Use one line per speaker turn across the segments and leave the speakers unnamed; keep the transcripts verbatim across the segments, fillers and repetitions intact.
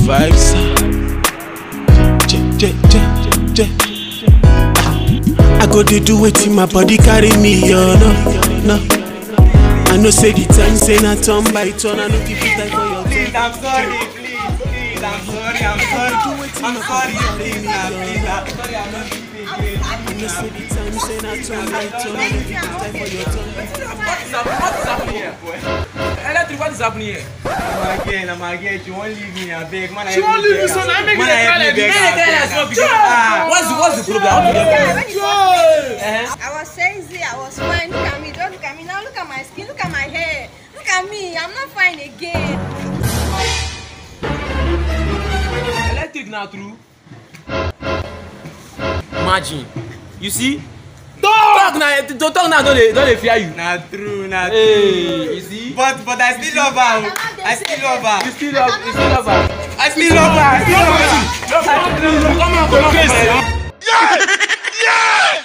vibes. J, J, J, J. I go to do it in my body carry me, yo, no, no. I know say the time say not turn by turn. I know keep it like for your
please, I'm sorry, please, please, I'm sorry, I'm sorry. I'm sorry, please, please, I'm sorry, I'm not keeping it.
I know say the time say not turn by turn. I know keep it like for your turn.
What is happening here, boy? What is happening here? I'm again, I'm again. She won't leave me, I beg. Man,
she won't leave me, so I'm making a call like this.
What's the what's the problem?
I was saying, I was fine. Look at me, don't look at me. Now look at my skin, look at my hair. Look at me, I'm not fine again.
Electric now through. Imagine. You see? Talk now, don't talk now, don't they, don't they fear you? Not true, not hey, true. You see? But but I still love her. I still love her. You still love, you still love her. I still love her. I still love her. Come on, come on, come on. Yeah! Yeah!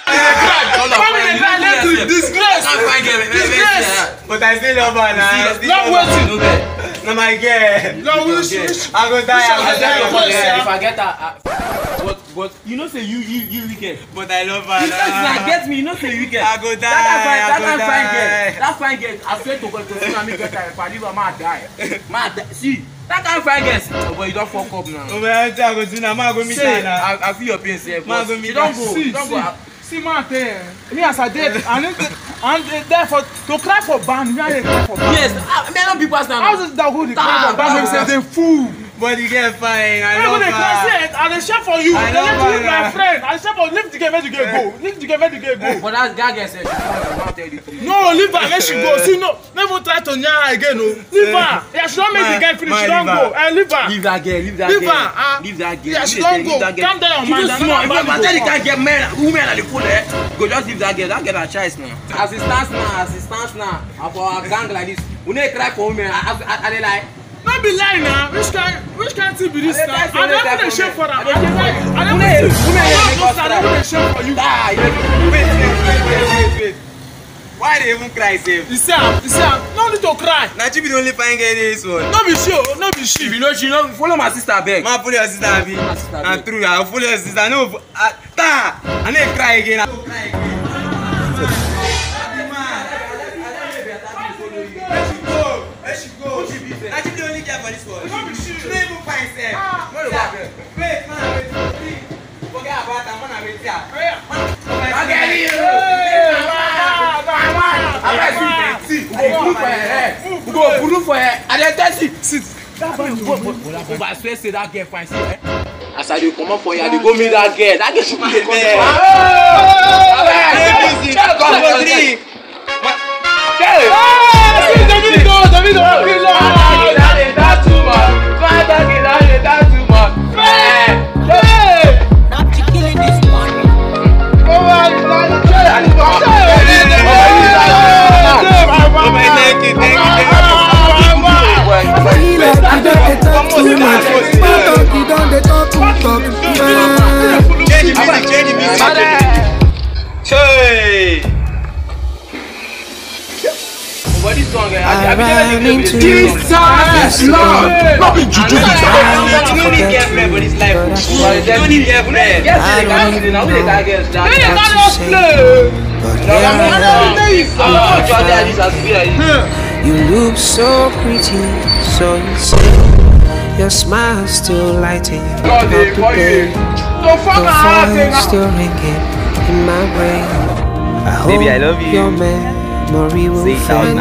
Disgrace! Disgrace! But I still love her now.
Love waiting.
No, my girl.
No, wish, wish.
I'm gonna die. I'm gonna die.
If I get her, but but you know say you you you wicked.
But I love her.
You know get me. You know say you wicked.
I go die.
That
I go die.
That fine girl. I swear to God, to see me get her. If I leave her, man die. Man, see. That kind of fine girls. Oh, but you don't fuck up now.
Oh, man, I go do now. Man, go meet her now.
I, I feel your pain, sir.
Man, go meet her.
You don't go.
See,
you don't
see,
go.
see, man, me as I did, and and therefore to cry for ban, we are cry for ban.
Yes, many people stand.
How is that who the cry for ban? Say they fool.
But you get fine. I
love
her.
I dey share for you.
I love her.
My friend, I share for leave the game, let the game go. Leave the game, let the game go.
But that guy gets it.
No, leave her, let she go. See, no, never try to near her again. No, leave her. Yeah, she don't make the guy finish. She don't go. And leave her.
Leave that girl. Leave that
girl.
Leave her. Leave that girl.
Yeah, she don't go. Calm down, man.
If I tell the guy get men, women at the full eh, go just leave that girl. That girl a choice now. As it stands now, as it stands now, for a gang like this, we need to cry for women. Are they like?
Not be lying now. Which can which can't be this now? I don't put a shame for her. I don't I don't put a shame for you.
Ah, wait, wait, wait, wait, wait. Why they even cry, Save?
You see, you see, no need to cry.
Now you be the only fine girl in this one.
No be sure, no be she.
You know, she know. Follow my sister back.
Man, follow your sister, Abi. And true, I follow your sister. No, ta, I need to cry again. I don't cry again. I should be only care for this one. She don't even find herself. Wait, man, wait, please. Forget about that, man, wait here.
We go put for her. I dey tell you. Sit. I swear say that girl fine. See, eh? As I dey come up for you, I dey go meet that girl. That girl should be there.
Come on, three.
That's too much. That's too much.
Not killing this one.
Oh my this song, I ran into Jesus, Lord. Not be juju. You don't need girlfriend for this life. You don't need girlfriend. Yes, they can't do now. They can't get that. They can't play.
You look so pretty, so insane. Your smile still lighting up the day. Your voice still ringing in my brain. I hope
Baby, I love you.
Your memory will
find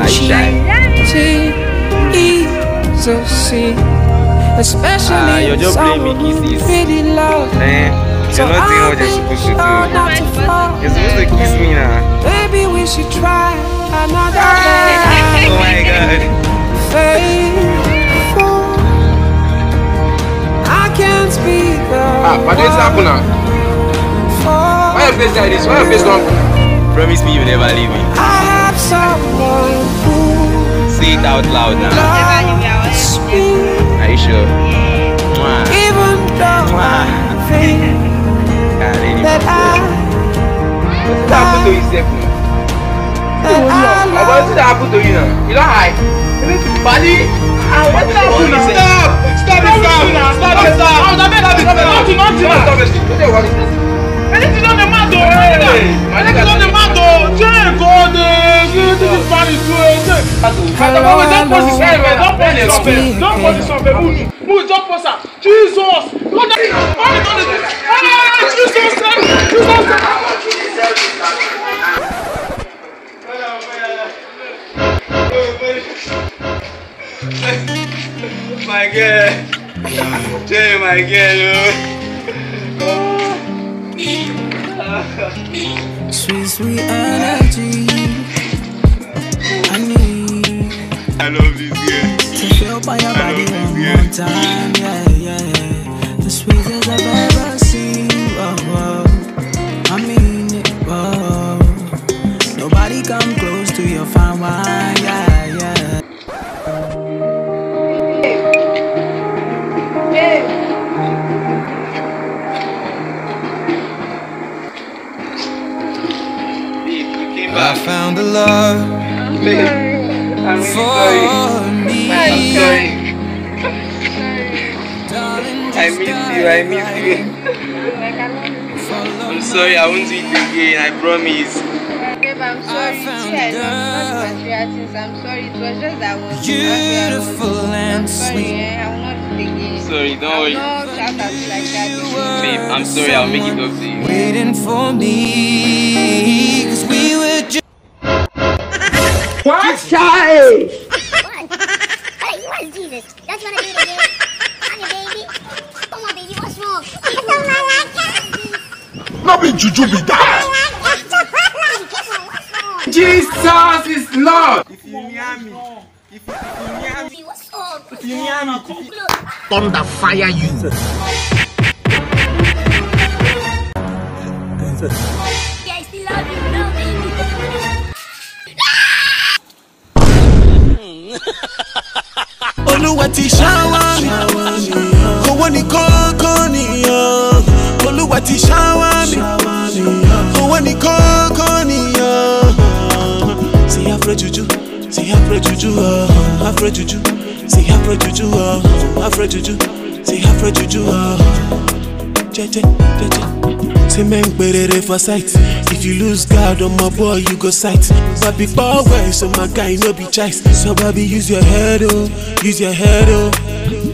ease of sin, especially
uh,
someone who really loves.
Eh, you're not doing what you're supposed to do. You're supposed to kiss me now.
Maybe we should try another day.
Oh my God.
Faithful. I can't speak the
Ah, but what's happening now? Why your face like this? Why your face gone?
Promise me you'll never leave me.
I have someone who
Say it out loud now.
loves me.
Are you sure?
Even though I think that I
What's that happen to yourself now? What's that happen to you now? You don't hide. Buddy, what's that happen now?
Stop! Stop
Anything on the mat, anything on the mat, Jane, go there. This is funny too. Don't post this on don't post this on don't post this on move, move, don't post that. Jesus, what the? What the? Ah, Jesus,
Jesus. My God, Jane, my God.
Sweet, sweet energy. I need.
I love this girl.
To feel by your body one more time, yeah, yeah, yeah. The sweetest I've ever seen. Oh, oh. I mean it. Oh, nobody come close to your fine wine, yeah, yeah.
I
found the love
I'm really
for
sorry.
me.
I'm sorry. I miss you, I miss you. I'm sorry, I won't do it again, I promise.
Babe, I'm sorry. See, I know not material things. I'm sorry. It was just that I was
Beautiful and
I'm sorry,
sweet.
eh? I will not do it again.
Sorry, don't
I will
worry.
not shout at you like that.
Babe, I'm sorry, I'll make it up to you.
Waiting for me, cause we were just.
What? Child!
What? Hey, what is Jesus? Don't you want to do it again? I'm your baby. Come on, baby, what's wrong?
Not be juju be that. Jesus is Lord.
If you near me, if you, if you near me,
What's up?
if you near me,
Thunder fire you.
Yeah, I still love you, no, baby.
Olúwa ti shower mi, owó ni kókó nìyàn. Olúwa ti shower mi, owó ni kókó nìyàn. Say Afro juju, say Afro juju, oh, Afro juju, say Afro juju, oh, Afro juju, say Afro juju, oh. Jeje, jeje. Say men berere for sight. If you lose guard on my boy, you go sight. But before way, so my guy no be choice. So baby, use your head, oh, use your head, oh.